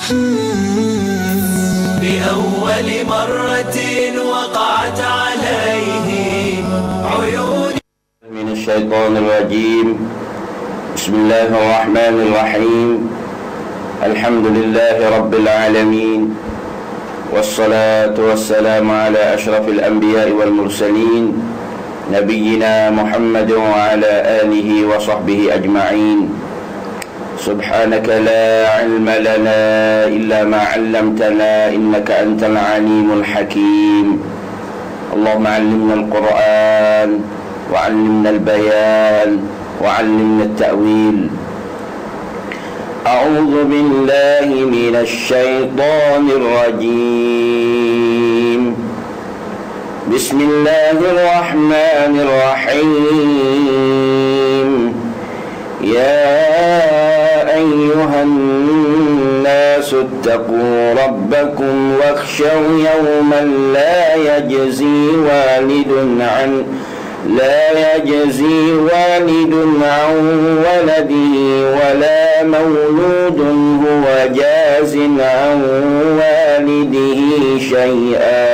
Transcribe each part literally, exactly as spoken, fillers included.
بأول مرة وقعت عليه عيون من الشيطان الرجيم. بسم الله الرحمن الرحيم. الحمد لله رب العالمين، والصلاة والسلام على أشرف الأنبياء والمرسلين نبينا محمد وعلى آله وصحبه أجمعين. سبحانك لا علم لنا إلا ما علمتنا إنك أنت العليم الحكيم. اللهم علمنا القرآن وعلمنا البيان وعلمنا التأويل. أعوذ بالله من الشيطان الرجيم. بسم الله الرحمن الرحيم. يا أيها الناس اتقوا ربكم واخشوا يوما لا يجزي والد عن لا يجزي والد عن ولده ولا مولود هو جاز عن والده شيئا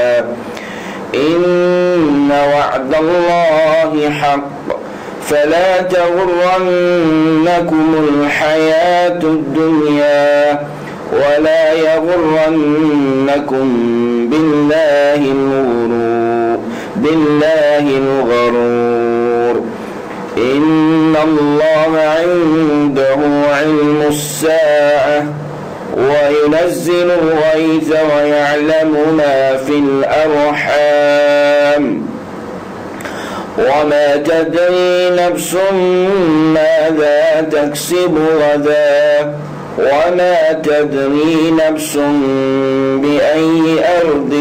إن وعد الله حق فلا تغرنكم الحياة الدنيا ولا يغرنكم بالله الغرور بالله الغرور إن الله عنده علم الساعة وينزل الغيث ويعلم ما في الأرحام وما تدري نفس ماذا تكسب غدا وما تدري نفس بأي أرض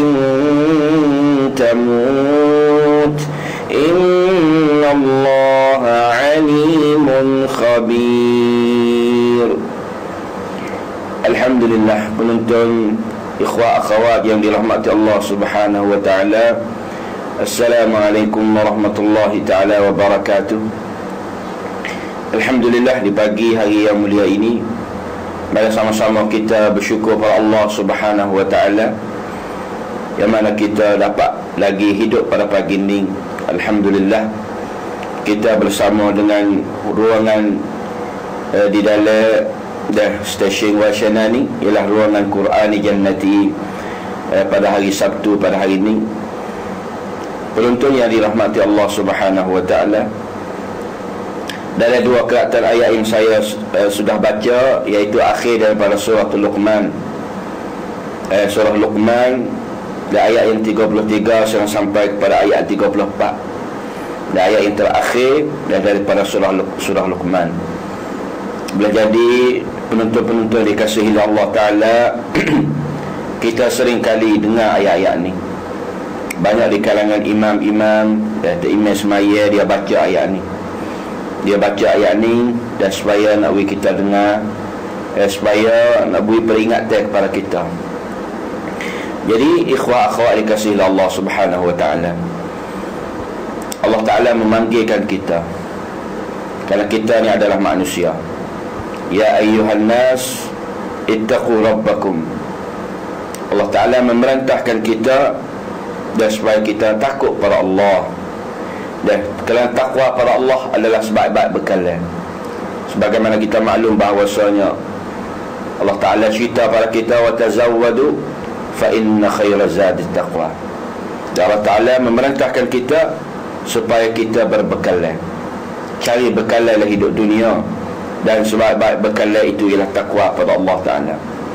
تموت إن الله عليم خبير. Alhamdulillah, penonton, ikhwah akhwat yang dirahmati Allah Subhanahu wa taala. Assalamualaikum warahmatullahi taala wabarakatuh. Alhamdulillah, di pagi hari yang mulia ini mari sama-sama kita bersyukur pada Allah Subhanahu wa taala yang mana kita dapat lagi hidup pada pagi ini. Alhamdulillah, kita bersama dengan ruangan uh, di dalam dah stesen Wasiana ni ialah ruangan Quran Jannati uh, pada hari Sabtu pada hari ini. Penonton yang dirahmati Allah Subhanahu wa taala, dalam dua keratan ayat yang saya uh, sudah baca, iaitu akhir daripada surah Luqman, uh, surah Luqman dan ayat yang tiga puluh tiga sampai kepada ayat tiga puluh empat, dan ayat yang terakhir dan daripada surah surah Luqman. Bila jadi penonton-penonton dikasihi Allah Ta'ala, kita sering kali dengar ayat-ayat ni. Banyak di kalangan imam-imam dan imam semaya dia baca ayat ni. Dia baca ayat ni dan supaya nak beri kita dengar, eh, supaya nak beri peringatan kepada kita. Jadi ikhwah akhwat dikasihi Allah Subhanahu wa taala, Allah Ta'ala memanggilkan kita kerana kita ni adalah manusia. Ya ayyuhan nas ittaqu rabbakum. Allah Ta'ala memerintahkan kita dan supaya kita takut pada Allah. Dan kerana takwa pada Allah adalah sebaik-baik bekalan. Sebagaimana kita maklum bahawasanya Allah Ta'ala cerita pada kita, wa tazawwadu fa inna khaira zadi taqwa. Dan Allah Ta'ala memerintahkan kita supaya kita berbekalan, cari bekalan dalam hidup dunia, dan sebaik-baik bekalan itu ialah takwa pada Allah Ta'ala.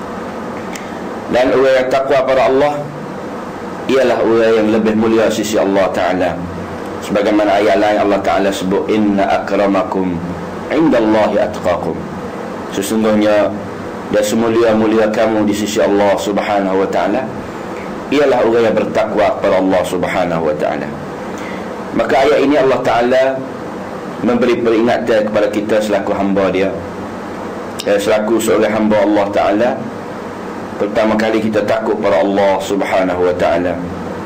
Dan orang yang takwa pada Allah ialah orang yang lebih mulia sisi Allah Ta'ala. Sebagaimana ayat lain Allah Ta'ala sebut, inna akramakum indallahi atqakum. Sesungguhnya dan semulia-mulia kamu di sisi Allah Subhanahu wa Ta'ala ialah orang yang bertakwa kepada Allah Subhanahu wa Ta'ala. Maka ayat ini Allah Ta'ala memberi peringatan kepada kita selaku hamba dia, eh, selaku seorang hamba Allah Ta'ala. Pertama kali kita takut pada Allah Subhanahu wa Ta'ala.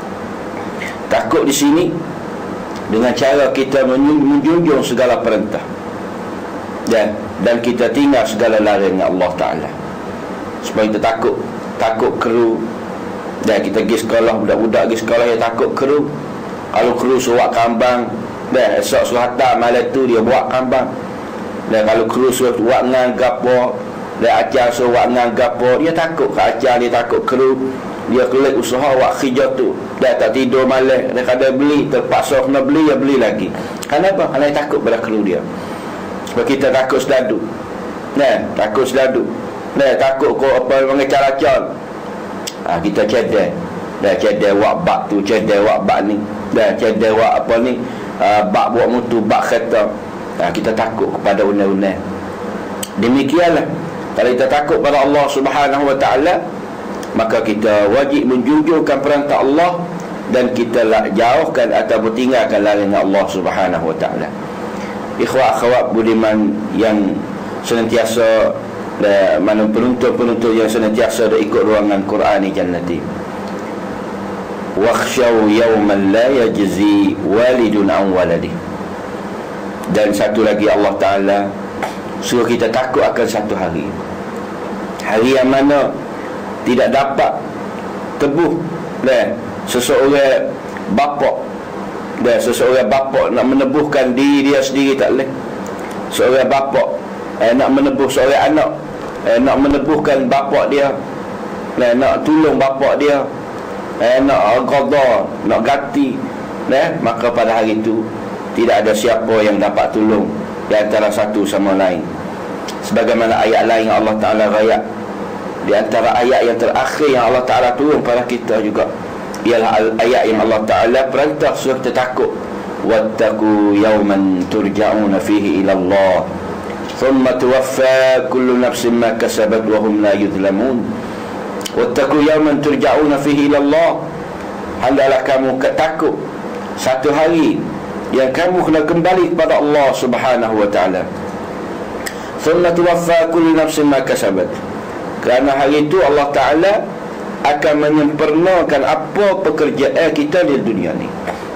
Takut di sini dengan cara kita menjunjung segala perintah dan dan kita tinggal segala larangan Allah Ta'ala. supaya kita takut takut keru. Dan kita pergi sekolah, budak-budak pergi sekolah dia takut keru. Kalau keru suruh kambang, dah esok suruh hantar malam tu dia buat kambang. Dan kalau keru suruh buat dengan gapo, dan ajar suruh buat dengan gapo, dia takut ke ajar, dia takut keru. Dia kelik usaha buat kerja tu, dah tak tidur malam, dia kada beli, terpaksa kena beli, dia beli lagi. Kenapa? Kerana dia takut pada keru dia. Sebab kita takut sedadu. Nah, takut sedadu. Nah, takut kau apa mengecar-acar. Ha, kita cedek. Dah cedek wak bak tu, cedek wak bak ni. Dah cedek wak apa ni, uh, bak buat mutu, bak kereta. Ha, kita takut kepada undang-undang. Demikianlah. Kalau kita takut pada Allah Subhanahu Wa Taala, maka kita wajib menjunjungkan perintah Allah dan kita lah jauhkan ataupun tinggalkan larangan Allah Subhanahu Wa Taala. Ikhwah akhwat budiman yang senantiasa dan mana penonton-penonton yang senantiasa dah ikut ruangan Quran ni jannati. Wakhshaw yawman la yajzi walidun an waladi. Dan satu lagi Allah Ta'ala suruh kita takut akan satu hari, hari yang mana tidak dapat tebuh dan seseorang bapa dan seseorang bapa nak menebuhkan diri dia sendiri tak boleh. Seorang bapa eh, nak menebuh seorang anak, eh, nak menebuhkan bapa dia, eh, nak tolong bapa dia, eh, nak qada, nak ganti, eh, maka pada hari itu tidak ada siapa yang dapat tolong di antara satu sama lain. Sebagaimana ayat lain yang Allah Ta'ala rakyat, di antara ayat yang terakhir yang Allah Ta'ala turun pada kita juga ialah ayat yang Allah Ta'ala perintah suruh kita takut. Wattaqu yawman turja'una fihi ila Allah thumma tuwaffa kullu nafsin ma kasabat wa hum la yuzlamun. Wattaqu yawman turja'una fihi ila Allah, hendaklah kamu takut satu hari yang kamu kena kembali kepada Allah Subhanahu Wa Ta'ala. Thumma tuwaffa kullu nafsin ma kasabat, kerana hari itu Allah Ta'ala akan menyempurnakan apa pekerjaan kita di dunia ni.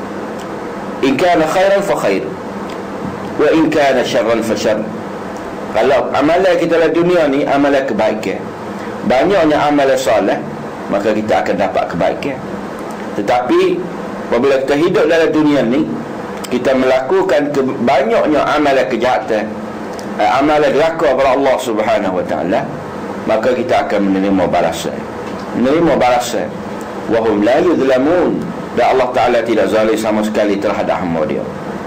In kana khairan fa khair, wa in kana syarran fa syarr. Kalau amalan kita di dunia ni amalan kebaikan, banyaknya amalan soleh, maka kita akan dapat kebaikan. Tetapi apabila kita hidup dalam dunia ni, kita melakukan ke- banyaknya amalan kejahatan, amalan deraka kepada Allah Subhanahu Wa Ta'ala, maka kita akan menerima balasan. Menerima balasan. Wa hum la yuzlamun, dan Allah Ta'ala tidak zalim sama sekali terhadap hamba dia.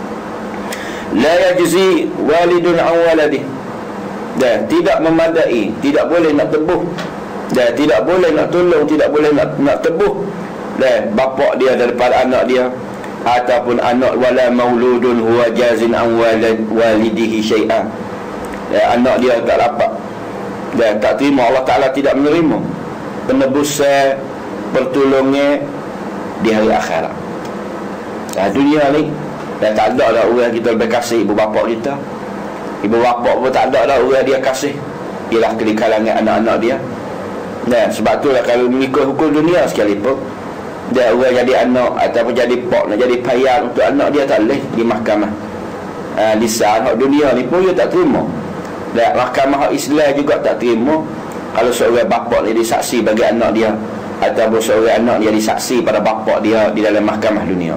La yajzi walidun an waladih, dan tidak memadai, tidak boleh nak tebuh, dan tidak boleh nak tolong, tidak boleh nak, nak tebuh dan bapa dia daripada anak dia, ataupun anak wala mauludun huwa jazin an walid walidihi syai'an. Dan anak dia tak dapat dan tak terima, Allah Ta'ala tidak menerima penebusan, pertolongan di hari akhirat. Nah, dunia ni dah tak ada dah orang kita lebih kasih ibu bapa kita. Ibu bapa pun tak ada dah orang dia kasih, ialah di kalangan anak-anak dia. Nah, sebab tu lah kalau mengikut hukum dunia sekalipun, dia orang jadi anak ataupun jadi pak, nak jadi payah untuk anak dia tak boleh di mahkamah. Ha, lisan hak dunia ni pun dia tak terima. Dan mahkamah hak Islam juga tak terima kalau seorang bapa jadi saksi bagi anak dia, ataupun seorang anak dia jadi saksi pada bapa dia di dalam mahkamah dunia.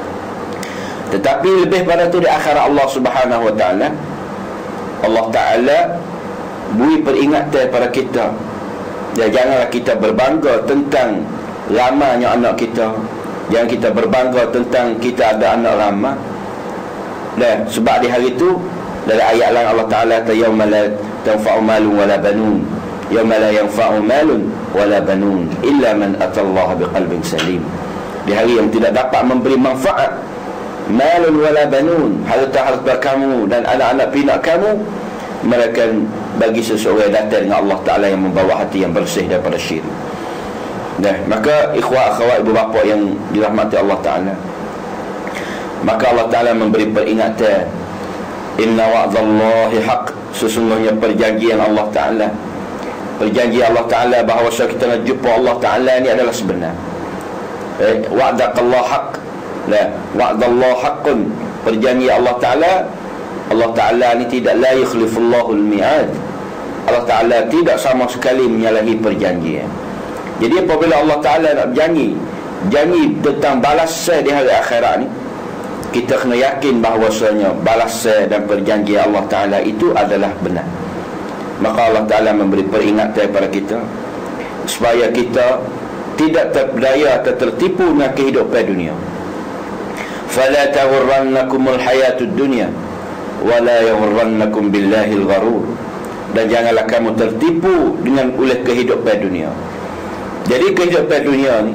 Tetapi lebih pada tu di akhirat Allah Subhanahu Wa Ta'ala, Allah Ta'ala beri peringatan pada kita. Dan janganlah kita berbangga tentang ramanya anak kita. Jangan kita berbangga tentang kita ada anak ramah. Dan sebab di hari itu dalam ayat lain Allah Ta'ala kata yauma la tanfa'u malun wala banun, yauma la yanfa'u malun wala banun illa man atallaha biqalbin salim. Di hari yang tidak dapat memberi manfaat malun wala banun, harta-harta kamu dan anak-anak pinak kamu, mereka bagi seseorang datang dengan Allah Ta'ala yang membawa hati yang bersih daripada syirik. Nah, maka ikhwah akhwat ibu bapa yang dirahmati Allah Ta'ala, maka Allah Ta'ala memberi peringatan, inna wa'dallahi haq, sesungguhnya perjanjian Allah Ta'ala, perjanjian Allah Ta'ala bahawa kita nak jumpa Allah Ta'ala ini adalah sebenar. eh, wa'dakallah haq, la wa'dallah haqqun, perjanjian Allah Ta'ala, Allah Ta'ala ni tidak la yukhlifullahu al-mi'ad, Allah Ta'ala tidak sama sekali menyalahi perjanjian. Jadi apabila Allah Ta'ala nak berjanji, janji tentang balasan di hari akhirat ni, kita kena yakin bahawasanya balasan dan perjanjian Allah Ta'ala itu adalah benar. Maka Allah Ta'ala memberi peringatan kepada kita supaya kita tidak terpedaya atau tertipu dengan kehidupan dunia. Fala taghurrannakumul hayatud dunya wala yaghurrannakum billahil gharur. Dan janganlah kamu tertipu dengan oleh kehidupan dunia. Jadi kehidupan dunia ni,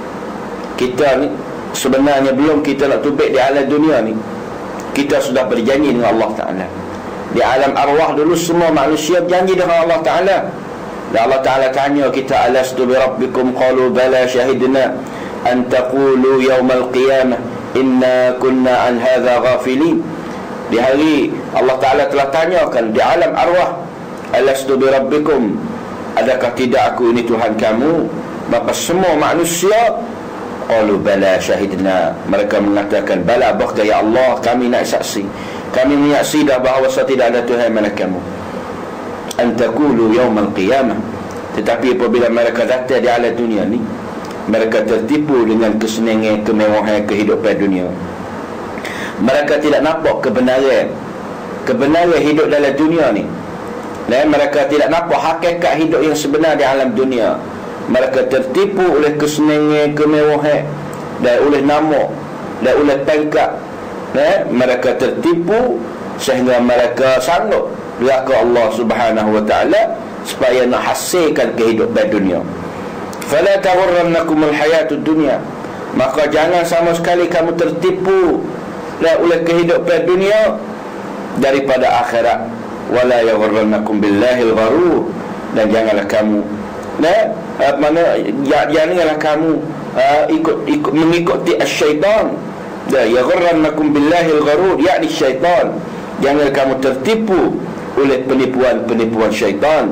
kita ni sebenarnya belum kita nak tubik di alam dunia ni, kita sudah berjanji dengan Allah Ta'ala. Di alam arwah dulu semua manusia berjanji dengan Allah Ta'ala. Dan Allah Ta'ala tanya kita, alastu bi rabbikum, qalu bala syahidna an taqulu yawmal qiyamah inna kunna an hadha ghafilin. Di hari Allah Ta'ala telah tanyakan di alam arwah, alastu bi rabbikum, adakah tidak aku ini Tuhan kamu? Maka semua manusia qalu bala syahidna, mereka mengatakan bala, bahkan ya Allah kami nak saksi, kami menyaksi dah bahawa tidak ada Tuhan mana kamu. An taqulu yawmal qiyamah. Tetapi apabila mereka datang di alam dunia ni, mereka tertipu dengan kesenangan, kemewahan kehidupan dunia. Mereka tidak nampak kebenaran kebenaran hidup dalam dunia ni. Dan mereka tidak nampak hakikat hidup yang sebenar di alam dunia. Mereka tertipu oleh kesenangan, kemewahan, dan oleh nama, dan oleh pangkat. Dan mereka tertipu sehingga mereka sanggup neraka Allah Subhanahu wa Ta'ala supaya nak hasilkan kehidupan dunia. Fala taghurrannakumul hayatud dunya. Maka jangan sama sekali kamu tertipu oleh kehidupan dunia daripada akhirat. Wala yaghurrannakum billahil gharur. Dan janganlah kamu nah, mana janganlah kamu uh, ikut, ikut mengikuti syaitan. Dan yaghurrannakum billahil gharur, yakni syaitan. Jangan kamu tertipu oleh penipuan-penipuan syaitan.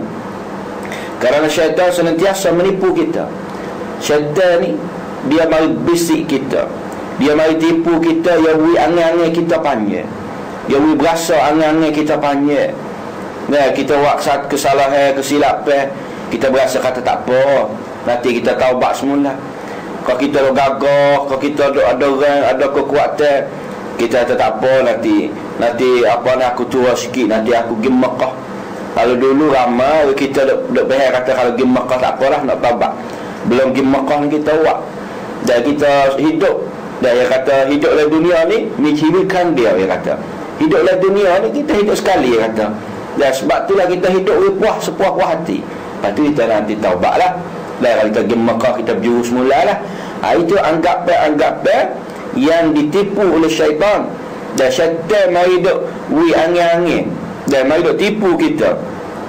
Kerana syaitan senantiasa menipu kita. Syaitan ni dia mari bisik kita, dia mari tipu kita, dia beri angin-angin kita panjang, dia beri berasa angin-angin kita panjang. Nah, kita buat kesalahan, kesilapan, kita berasa kata tak apa, nanti kita taubat semula. Kalau kita ada gagah, kalau kita ada ada orang, ada kekuatan, kita kata tak apa, nanti nanti apa nak aku tua sikit, nanti aku pergi Mekah. Kalau dulu ramai kita duk duk bahaya kata kalau pergi Mekah tak apalah nak taubat. Belum pergi Mekah ni kita buat. Dan kita hidup, dan dia kata hidup dalam dunia ni mencirikan dia, dia kata. Hidup dalam dunia ni kita hidup sekali, dia kata. Dan sebab itulah kita hidup puas, sepuas-puas hati. Lepas tu kita nanti taubatlah. Dan kalau kita pergi Mekah kita berjuru semula lah. Ha, itu anggapan-anggapan yang ditipu oleh syaitan. Dan syaitan mari duk wi angin-angin dan mari duk tipu kita.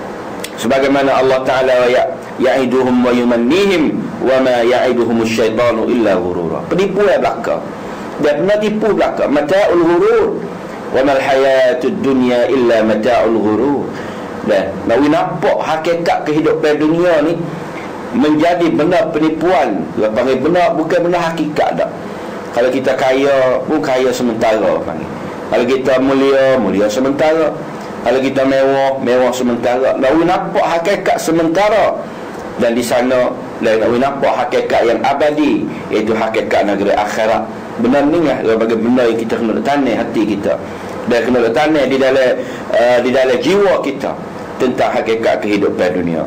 Sebagaimana Allah Ta'ala ya ya'iduhum wa yumannihim wa ma ya'iduhum asyaitanu illa ghurura. Penipuan belaka. Dan benar tipu belaka. Mata'ul ghurur. Wa mal hayatud dunya illa mata'ul ghurur. Dan nak nampak hakikat kehidupan dunia ni menjadi benar penipuan. Dia panggil benar, bukan benar hakikat dah. Kalau kita kaya pun kaya sementara panggil. Kalau kita mulia, mulia sementara. Kalau kita mewah, mewah sementara. Nak nampak hakikat sementara. Dan di sana lain nak nampak hakikat yang abadi, iaitu hakikat negeri akhirat. Benar ni lah bagi benda yang kita kena tanam hati kita. Dan kena tanam di dalam uh, di dalam jiwa kita tentang hakikat kehidupan dunia.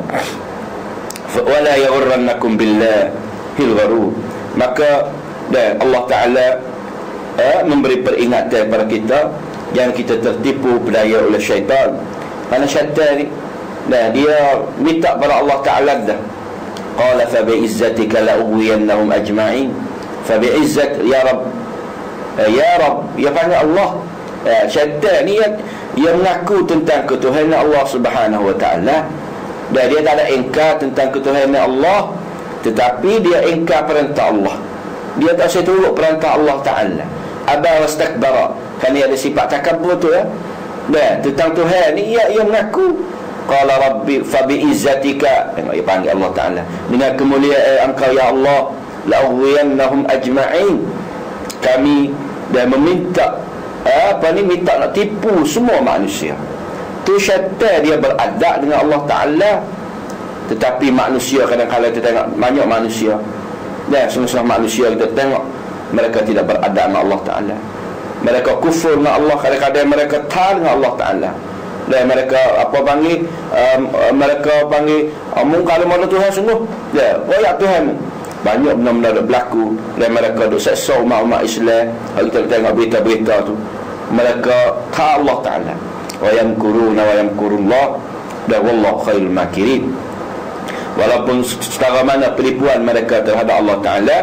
Wala yaghurrannakum billahil gharur. Maka dan Allah Ta'ala eh, memberi peringatan kepada kita, jangan kita tertipu berdaya oleh syaitan. Kerana syaitan ni dan dia minta pada Allah Ta'ala dah, qala fa bi'izzatika la'uwiyannahum ajma'in. Fa bi'izzat ya Rabb, eh, ya Rabb, ya panggil Allah. eh, syaitan ni yang, yang mengaku tentang ketuhanan Allah Subhanahu wa Ta'ala. Dan dia tak ada ingkar tentang ketuhanan Allah, tetapi dia ingkar perintah Allah. Dia tak usah turut perintah Allah Ta'ala. Aba wastakbara. Kerana ada sifat takabur tu ya. Dan tentang Tuhan ni ia, ia mengaku. Qala rabbi fa bi'izzatika. Tengok dia panggil Allah Ta'ala. Dengan kemuliaan engkau ya Allah, la'uwiyannahum ajma'in. Kami dan meminta apa ni, minta nak tipu semua manusia. tu syaitan dia beradab dengan Allah Ta'ala. Tetapi manusia kadang-kadang kita tengok banyak manusia, dan semua manusia kita tengok mereka tidak beradab dengan Allah Ta'ala. Mereka kufur dengan Allah, kadang-kadang mereka tar dengan Allah Ta'ala. Dan mereka apa panggil um, mereka panggil um, kalau mana Tuhan sungguh, ya, royak Tuhan. Banyak benda-benda berlaku dan mereka duk seksa umat-umat Islam. Kita tengok berita-berita tu, mereka tar Allah Ta'ala. Wa yamkuruna wa yamkurullah, dan wallahu khairul makirin. Walaupun setara mana penipuan mereka terhadap Allah Ta'ala,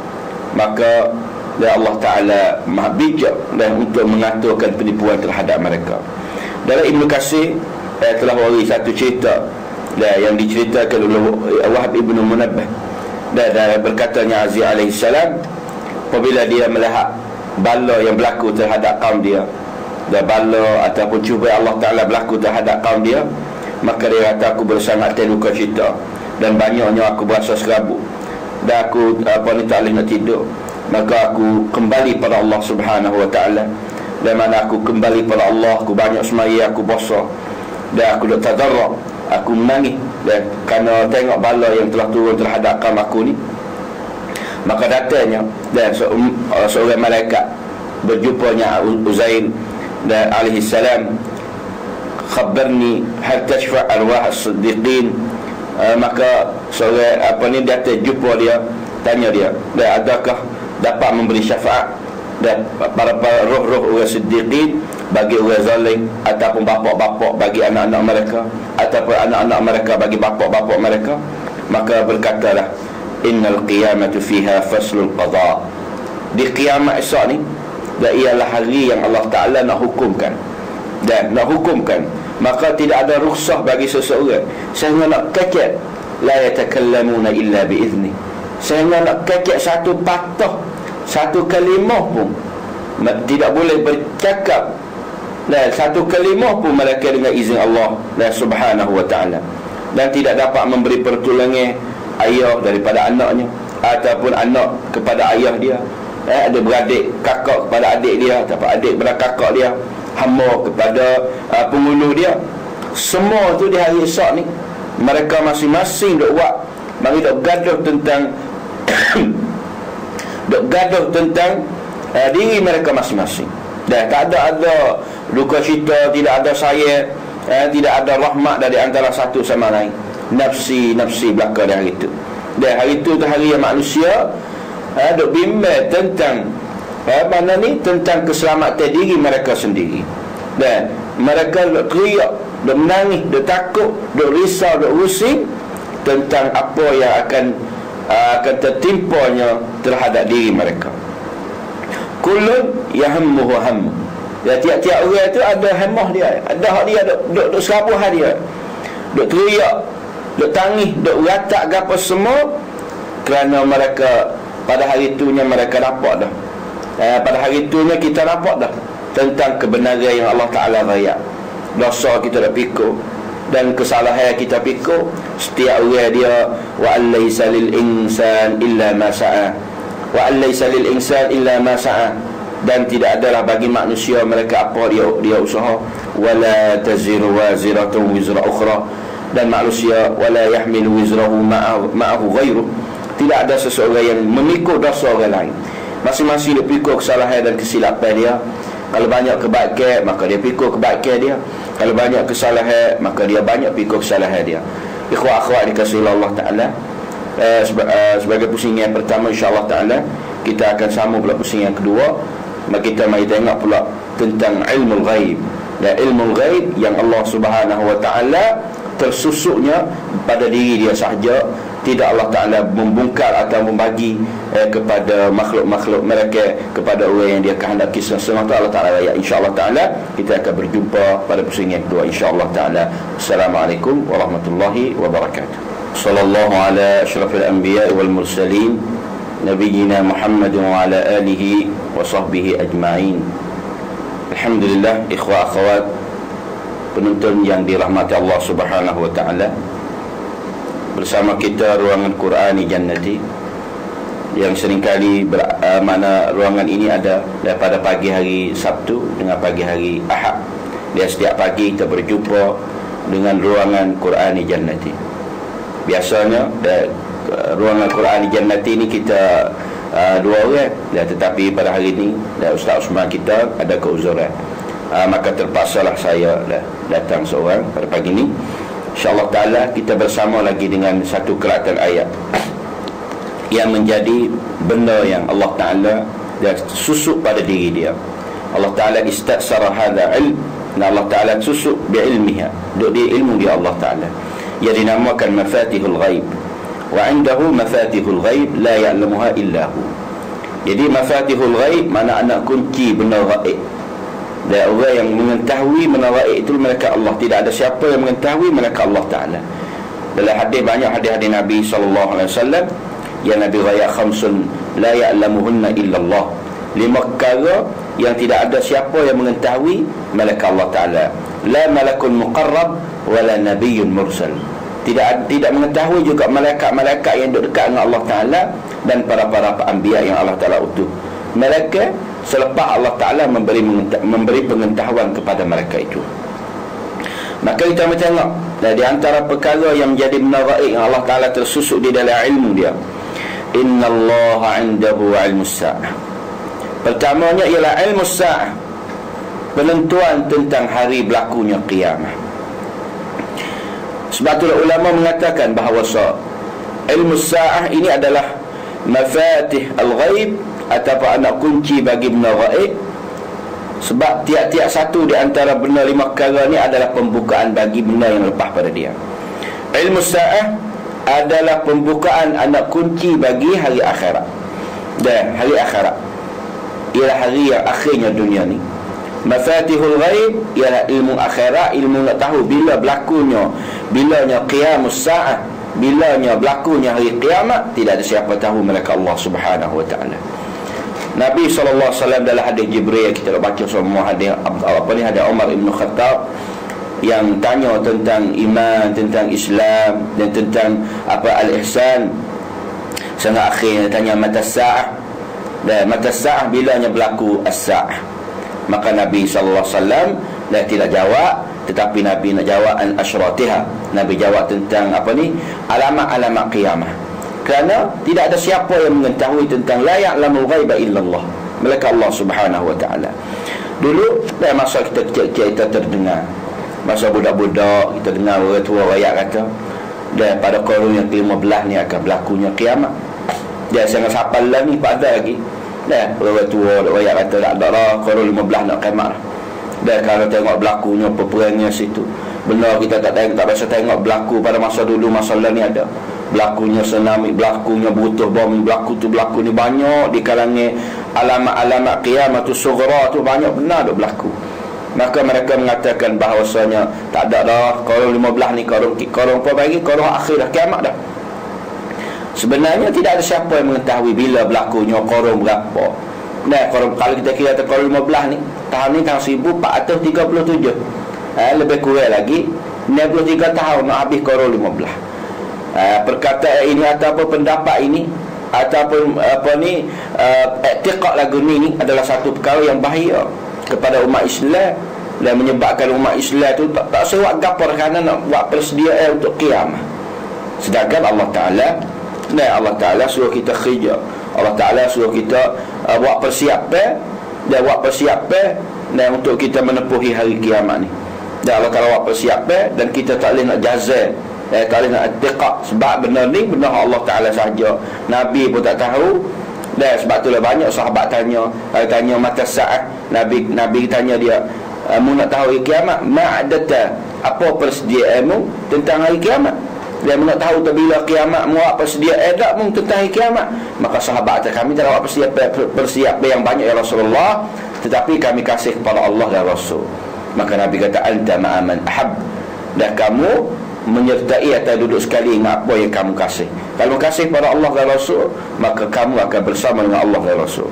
maka dan Allah Ta'ala maha bijak dan untuk mengaturkan penipuan terhadap mereka. Dalam Ibn Katsir eh, telah wari satu cerita dan yang diceritakan oleh Wahab Ibn Munabbah, dan, dan berkatanya Aziz alaihi salam, apabila dia melihat bala yang berlaku terhadap kaum dia, dan bala ataupun cuba Allah Ta'ala berlaku terhadap kaum dia, maka dia kata, aku bersangat terluka cita dan banyaknya aku berasa serabut, dan aku apa ni tak boleh nak tidur. Maka aku kembali pada Allah Subhanahu Wa Ta'ala. Dan mana aku kembali pada Allah, aku banyak semaya, aku puasa, dan aku duk tadarruk, aku menangis dan kerana tengok bala yang telah turun terhadap kaum aku ni. Maka datangnya dan seorang malaikat berjumpanya Uzair dan alaihi salam, khabarni hal tashfa' arwah as-siddiqin. Uh, maka seorang apa ni datang jumpa dia, tanya dia, dan adakah dapat memberi syafaat dan para, para roh-roh orang siddiqin bagi orang zalim, ataupun bapak-bapak bagi anak-anak mereka, ataupun anak-anak mereka bagi bapak-bapak mereka. Maka berkatalah, innal qiyamatu fiha faslul qada. Di kiamat esok ni, dan ialah hari yang Allah Ta'ala nak hukumkan, dan nak hukumkan, maka tidak ada rukhsah bagi seseorang sehingga nak kecek, la yatakallamuna illa biizni, sehingga nak kecek satu patah, satu kalimah pun tidak boleh bercakap, dan satu kalimah pun mereka dengan izin Allah dan Subhanahu Wa Ta'ala. Dan tidak dapat memberi pertolongan ayah daripada anaknya, ataupun anak kepada ayah dia, eh, ada beradik, kakak kepada adik dia, ataupun adik kepada kakak dia, hamba kepada uh, penghulu dia. Semua tu di hari esok ni mereka masing-masing duk buat, bagi duk gaduh tentang duk gaduh tentang uh, diri mereka masing-masing. Dan tak ada ada duka cita, tidak ada sayang, eh, tidak ada rahmat dari antara satu sama lain. Nafsi nafsi belaka di hari itu. Dan hari itu tu hari yang manusia eh, duk bimbang tentang eh, mana ni, tentang keselamatan diri mereka sendiri. Dan mereka duk teriak, duk menangis, duk takut, duk risau, duk rusing tentang apa yang akan uh, akan tertimpanya terhadap diri mereka. Kullun yahammuhu hammu. Ya, tiap-tiap orang itu ada hemah dia, ada hak dia, duk duk, duk serabut hak dia, duk teriak, duk tangis, duk ratak gapo semua, kerana mereka pada hari itunya mereka dapat dah. Eh, pada hari itunya kita dapat dah tentang kebenaran yang Allah Ta'ala raya. Dosa kita dah pikul dan kesalahan kita pikul. Setiap orang dia, wa alaysa lil insan illa ma sa'a, wa alaysa lil insan illa ma sa'a, dan tidak adalah bagi manusia mereka apa dia dia usaha. Wala taziru waziratun wizra ukhra, dan manusia wala yahmilu wizrahu ma'ahu, ma'ahu ghairuh, tidak ada seseorang yang memikul dosa orang lain. Masing-masing dia pikul kesalahan dan kesilapan dia. Kalau banyak kebaikan, maka dia pikul kebaikan dia. Kalau banyak kesalahan, maka dia banyak pikul kesalahan dia. Ikhwah akhwat dikasihi Allah Ta'ala, eh, seba, eh, sebagai pusingan pertama, insyaAllah Ta'ala kita akan sambung pula pusingan kedua. Maka kita mari tengok pula tentang ilmu ghaib. Dan ilmu ghaib yang Allah Subhanahu Wa Ta'ala tersusuknya pada diri dia sahaja, tidak Allah Ta'ala membungkar atau membagi eh, kepada makhluk-makhluk mereka, kepada orang yang dia kehendaki semata. Allah Ta'ala ya, insyaAllah Ta'ala kita akan berjumpa pada pusingan kedua, insyaAllah Ta'ala. Assalamualaikum warahmatullahi wabarakatuh. Sallallahu ala asyrafil anbiya wal mursalin, nabiyyina Muhammad wa ala alihi wa sahbihi ajma'in. Alhamdulillah, ikhwah akhwat penonton yang dirahmati Allah Subhanahu Wa Ta'ala, bersama kita ruangan Qur'ani Jannati yang seringkali ber, uh, mana ruangan ini ada daripada pagi hari Sabtu dengan pagi hari Ahad, Dia setiap pagi kita berjumpa dengan ruangan Qur'ani Jannati. Biasanya dan, uh, ruangan Qur'ani Jannati ni kita uh, dua orang, dan tetapi pada hari ini dan Ustaz Osman kita ada keuzuran, uh, maka terpaksalah saya dah datang seorang pada pagi ini. InsyaAllah ta'ala kita bersama lagi dengan satu kelatan ayat yang menjadi benda yang Allah Ta'ala dah susuk pada diri dia. Allah Ta'ala istaksara hadha ilm, dan Allah Ta'ala susuk bi'ilmiha, duk dia ilmu dia Allah Ta'ala, yang dinamakan mafatihul ghaib. Wa indahu mafatihul ghaib la ya'lamuha illa hu. Jadi mafatihul ghaib mana anak kunci benda ghaib, dan orang yang mengetahui benda ghaib itu malaikat Allah. Tidak ada siapa yang mengetahui malaikat Allah Ta'ala. Dalam hadis, banyak hadis-hadis Nabi sallallahu alaihi wasallam, ya Nabi raya khamsun la ya'lamuhunna illa Allah. Lima perkara yang tidak ada siapa yang mengetahui malaikat Allah Ta'ala. La malakun muqarrab wala nabiyyun mursal. Tidak tidak mengetahui juga malaikat-malaikat yang duduk dekat dengan Allah Ta'ala dan para-para anbiya yang Allah Ta'ala utuh. Malaikat selepas Allah Ta'ala memberi memberi pengetahuan kepada mereka itu. Maka kita tengok, dan di antara perkara yang menjadi benda ghaib yang Allah Ta'ala tersusuk di dalam ilmu dia, innallaha 'indahu 'ilmus sa'ah. Pertamanya ialah ilmu sa'ah, penentuan tentang hari berlakunya qiyamah. Sebab itulah ulama mengatakan bahawa ilmu sa'ah ini adalah mafatih al-ghaib, ataupun anak kunci bagi benda ghaib. Sebab tiap-tiap satu di antara benda lima perkara ni adalah pembukaan bagi benda yang lepas pada dia. Ilmu sa'ah adalah pembukaan anak kunci bagi hari akhirat. Dan hari akhirat ialah hari yang akhirnya dunia ni. Mafatihul ghaib ialah ilmu akhirat, ilmu nak tahu bila berlakunya, bilanya qiyamus sa'ah, bilanya berlakunya hari kiamat. Tidak ada siapa tahu malaikat Allah Subhanahu wa ta'ala. Nabi sallallahu alaihi wasallam dalam hadis Jibril, kita dah baca semua hadis apa ni, hadis Umar Ibn Khattab yang tanya tentang iman, tentang Islam dan tentang apa al-ihsan. Sehingga akhirnya tanya mata sa'ah, dan mata sa'ah bilanya berlaku as-sa'ah. Maka Nabi sallallahu alaihi wasallam dah tidak jawab, tetapi Nabi nak jawab an asyratiha. Nabi jawab tentang apa ni, alamat-alamat qiyamah. Kerana tidak ada siapa yang mengetahui tentang la ya'lamul ghaiba illallah, malaikat Allah Subhanahu wa ta'ala. Dulu dah masa kita kecil-kecil kita terdengar, masa budak-budak kita dengar orang tua rakyat kata, dan pada qarun yang ke lima belas ni akan berlakunya kiamat. Dia sangat sapal lah ni pada lagi. Dan orang tua rakyat kata tak ada lah, qarun lima belas nak kiamat lah. Dan kalau tengok berlakunya peperangan situ, benar kita tak tengok, tak biasa tengok berlaku pada masa dulu, masa lalu ni ada berlakunya tsunami, berlakunya butuh bom, berlaku tu berlaku ni banyak di kalangan alamat-alamat qiyamatus sughra tu, banyak benar dah berlaku. Maka mereka mengatakan bahawasanya tak ada dah qarun lima belas ni, qarun qarun apa bagi, qarun akhir dah, kiamat dah. Sebenarnya tidak ada siapa yang mengetahui bila berlakunya qarun berapa. Nah, qarun, kalau kita kira qarun lima belas ni, tahun ni tahun seribu empat ratus tiga puluh tujuh, eh, lebih kurang lagi enam puluh tiga tahun nak habis qarun lima belas. Uh, perkataan ini ataupun pendapat ini ataupun apa ni, uh, i'tiqad lagu ni, ni adalah satu perkara yang bahaya kepada umat Islam, dan menyebabkan umat Islam tu tak, tak serak gapar kerana nak buat persediaan untuk kiamat. Sedangkan Allah Ta'ala, dan Allah Ta'ala suruh kita kerja, Allah Ta'ala suruh kita uh, buat persiapan, dan buat persiapan dan untuk kita menepuhi hari kiamat ni. Dan Allah Ta'ala buat persiapan, dan kita tak boleh nak jazal, Eh, kalau nak i'tiqad, sebab benda ni benar Allah Ta'ala sahaja, Nabi pun tak tahu. Dan sebab itulah banyak sahabat tanya, tanya mata saat, Nabi Nabi tanya dia, mu nak tahu hari kiamat, ma'adata, apa persediaanmu tentang hari kiamat? Dia nak tahu tu bila kiamat, mu apa persediaan tak mu tentang hari kiamat? Maka sahabat kata, kami tak ada persiapan persiapan yang banyak ya Rasulullah, tetapi kami kasih kepada Allah dan Rasul. Maka Nabi kata, anta ma'aman ahab, dan kamu menyertai atau duduk sekali dengan apa yang kamu kasih. Kalau kasih pada Allah dan Rasul, maka kamu akan bersama dengan Allah dan Rasul.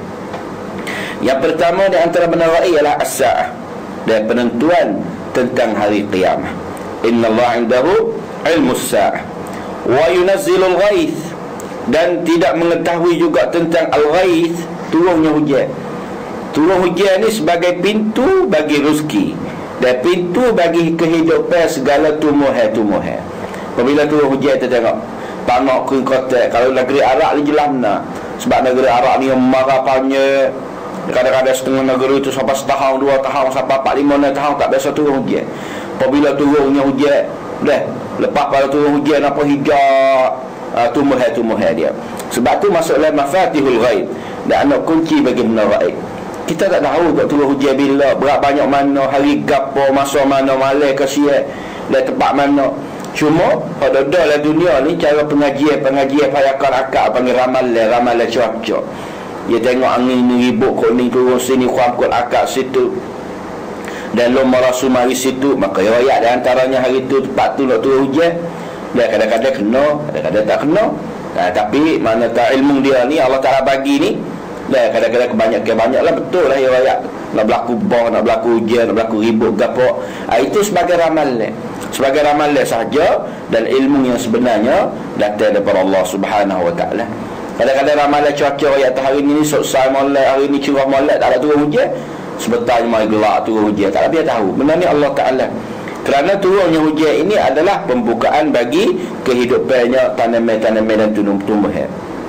Yang pertama di antara benda ghaib ialah as-sa'ah, dan penentuan tentang hari qiyamah. Innallaha 'indahu 'ilmus sa'ah wa yunazzilul ghaith, dan tidak mengetahui juga tentang al-ghaith, turunnya hujan. Turun hujan ni sebagai pintu bagi rezeki. Dan pintu bagi kehidupan segala tumbuhan-tumbuhan. Apabila turun hujan kita tengok tanah kering kotak. Kalau negeri Arab ni jelas benar. Sebab negeri Arab ni marah panjang. Kadang-kadang setengah negeri tu sampai setahun, dua tahun, sampai empat, lima, enam tahun tak biasa turun hujan. Apabila turunnya hujan, dah lepas pada turun hujan apa hijau uh, tumbuhan-tumbuhan dia. Sebab tu masuklah mafatihul ghaib, dan anak kunci bagi benda gaib. Kita tak tahu tak turun hujan bila, berapa banyak mana, hari gapo, masa mana, malam ke siang, dan tempat mana. Cuma pada dalam dunia ni cara pengajian-pengajian payakan akak panggil ramalan, ramalan cuaca. Dia tengok angin ni ribut, kuning turun sini, kuangkut akak situ, dan lomba rasul mari situ. Maka riwayat di antaranya hari tu tempat tu nak turun hujan, dia kadang-kadang kena, kadang-kadang tak kena. Nah, tapi mana tak ilmu dia ni Allah Ta'ala bagi ni, dan kadang-kadang kebanyakan-banyaklah betul lah riwayat. Nak berlaku bah, nak berlaku hujan, nak berlaku ribut gapo. Ah, itu sebagai ramalan, sebagai ramalan sahaja, dan ilmu yang sebenarnya datang daripada Allah Subhanahu Wa Ta'ala. Kadang-kadang ramalan cuaca ayat hari ni selesai molek, hari ni curah molek, tak ada turun hujan, sebentar mai gelap turun hujan, tak ada dia tahu. Benda ni Allah Ta'ala. Kerana turunnya hujan ini adalah pembukaan bagi kehidupannya tanaman-tanaman dan tumbuh-tumbuhan.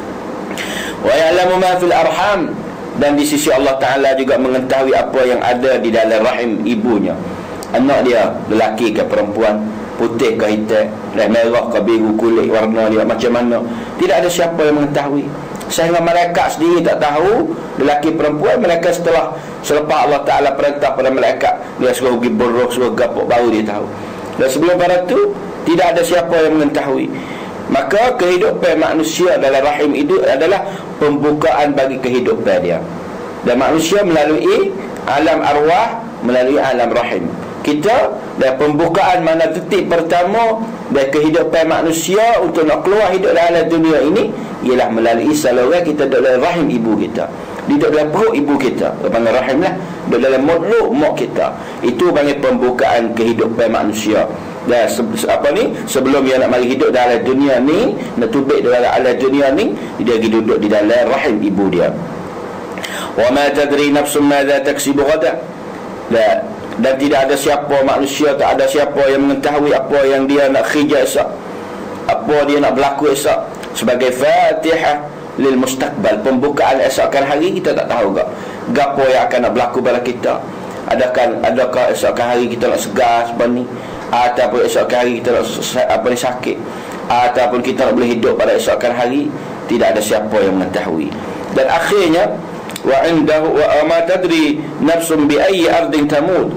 Wa ya'lamu ma fil arham, dan di sisi Allah Ta'ala juga mengetahui apa yang ada di dalam rahim ibunya. Anak dia lelaki ke perempuan, putih ke hitam, merah ke biru, kulit warna dia macam mana, tidak ada siapa yang mengetahui. Sehingga malaikat sendiri tak tahu lelaki perempuan. Mereka setelah selepas Allah Ta'ala perintah pada malaikat, dia suruh pergi beruh, suruh gapuk, baru dia tahu. Dan sebelum pada tu tidak ada siapa yang mengetahui. Maka kehidupan manusia dalam rahim itu adalah pembukaan bagi kehidupan dia. Dan manusia melalui alam arwah, melalui alam rahim. Kita dan pembukaan mana titik pertama dan kehidupan manusia untuk nak keluar hidup dalam dunia ini ialah melalui saluran kita dalam rahim ibu kita, di dalam perut ibu kita, panggil rahim lah, di dalam mulut mak kita. Itu panggil pembukaan kehidupan manusia. Dan se- apa ni, sebelum dia nak mari hidup dalam dunia ni, nak tubik dalam alam dunia ni, dia pergi duduk di dalam rahim ibu dia. Wa ma tadri nafsun madza taksibu ghadan. Dan, dan tidak ada siapa manusia, tak ada siapa yang mengetahui apa yang dia nak kerja esok, apa dia nak berlaku esok. Sebagai Fatihah lil mustaqbal, pembukaan esokkan hari, kita tak tahu gak gapo yang akan nak berlaku pada kita. Adakah adakah esokkan hari kita nak segar seperti ni, ataupun esokkan hari kita nak apa ni sakit, ataupun kita nak boleh hidup pada esokkan hari, tidak ada siapa yang mengetahui. Dan akhirnya wa indahu wa ma tadri nafsun bi ayyi ardin tamut.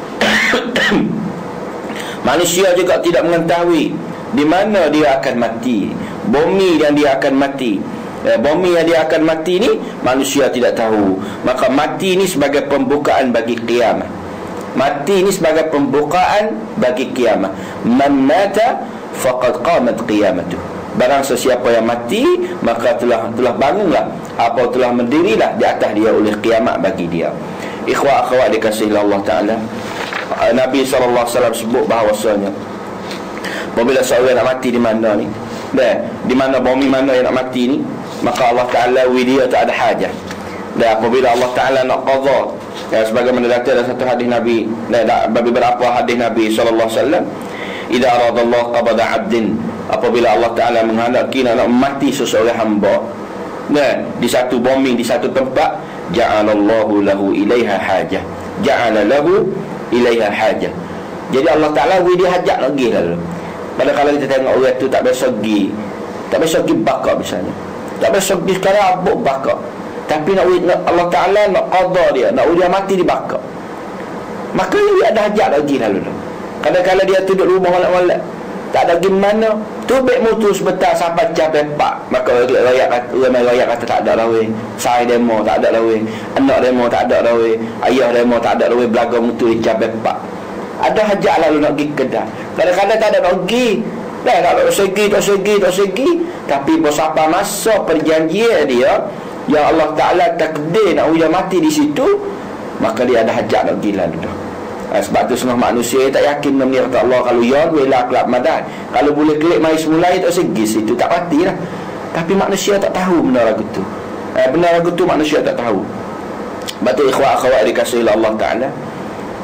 Manusia juga tidak mengetahui di mana dia akan mati, bumi yang dia akan mati. Eh, bumi yang dia akan mati ni manusia tidak tahu. Maka mati ni sebagai pembukaan bagi kiamat. Mati ni sebagai pembukaan bagi kiamat. Man mata faqad qamat qiyamatuh. Barang sesiapa yang mati, maka telah telah bangunlah, apa telah mendirilah di atas dia oleh kiamat bagi dia. Ikhwah akhwat dikasihi Allah Ta'ala, Nabi sallallahu alaihi wasallam sebut bahawasanya apabila seorang nak mati di mana ni, dah di mana bumi mana yang nak mati ni, maka Allah Ta'ala dia tak ada hajat. Dan apabila Allah Ta'ala nak qadha, ya, sebagaimana datang dalam satu hadis Nabi, dan beberapa hadis Nabi sallallahu alaihi wasallam, idza aradallahu qabada 'abdin, apabila Allah Ta'ala menghendaki nak mati seseorang hamba, dan di satu bumi, di satu tempat, ja'alallahu lahu ilaiha hajah, ja'ala lahu ilaiha hajah. Jadi Allah Ta'ala beri dia hajat nak pergi lalu. Pada kalau kita tengok orang tu tak biasa pergi, tak biasa pergi bakar misalnya, tak biasa pergi sekarang abuk bakar, tapi nak, nak Allah Ta'ala nak qadha dia, nak dia mati dibakar, maka dia ada hajat nak pergi lalu. Kadang-kadang dia duduk rumah malam-malam, tak ada pergi mana, tubik mutu sebentar sampai capai pak, maka rakyat kata, ramai rakyat kata tak ada lawe, saya demo tak ada lawe, anak demo tak ada lawe, ayah demo tak ada lawe, belaga mutu di capai pak. Ada hajat lalu nak pergi kedai, kadang-kadang tak ada nak pergi, dah tak nak segi, tak segi, tak segi, tapi bersapa masa perjanjian dia yang Allah Ta'ala takdir nak ujian mati di situ, maka dia ada hajat nak pergi lalu dah. Ha, sebab tu setengah manusia tak yakin benda kata Allah, kalau ya wela kelab madan, kalau boleh klik mai semula tak segi situ, tak patilah. Tapi manusia tak tahu benda lagu tu. Ha, benda lagu tu manusia tak tahu. Sebab tu ikhwah akhwat dikasihi Allah Ta'ala,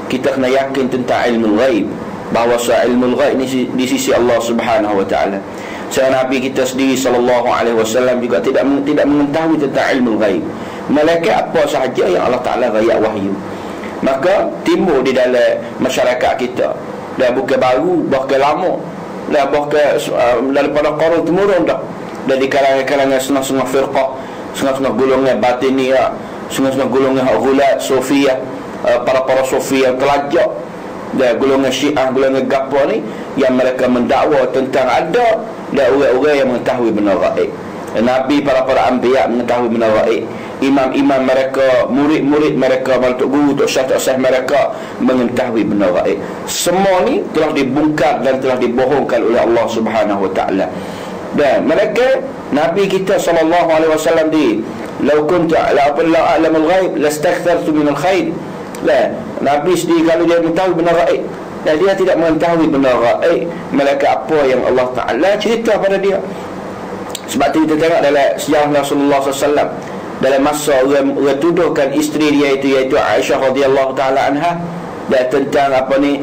kita kena yakin tentang ilmu ghaib, bahawa ilmu ghaib ni di sisi Allah Subhanahu wa taala. Saya Nabi kita sendiri sallallahu alaihi wasallam juga tidak tidak mengetahui tentang ilmu ghaib. Malaikat apa sahaja yang Allah Taala rakyat wahyu. Maka timbul di dalam masyarakat kita, dah bukan baru, bahkan lama, dah bahkan uh, daripada qarun temurun dah. Dari kalangan-kalangan setengah-setengah firqah, setengah-setengah golongan batiniyah, setengah-setengah golongan ghulat sufiyah, uh, para-para sufi yang telajak, dan golongan Syiah, golongan gapo ni yang mereka mendakwa tentang ada dan orang-orang yang mengetahui benar gaib. Nabi, para-para anbiya mengetahui benar gaib. Imam-imam mereka, murid-murid mereka, untuk guru, untuk syekh-syekh mereka mengetahui benar gaib. Semua ni telah dibongkar dan telah dibohongkan oleh Allah Subhanahu wa taala. Dan mereka, Nabi kita sallallahu alaihi wasallam di, "Lau kuntu la a'lamul ghaib lastakthartu minal khair." Lah, Nabi sendiri kalau dia mengetahui benar gaib, dan dia tidak mengetahui benar gaib, malaikat apa yang Allah Taala cerita pada dia. Sebab tu kita tengok dalam sejarah Rasulullah sallallahu alaihi wasallam, dalam masa orang, orang tuduhkan isteri dia itu, iaitu Aisyah radhiyallahu taala anha, dan tentang apa ni,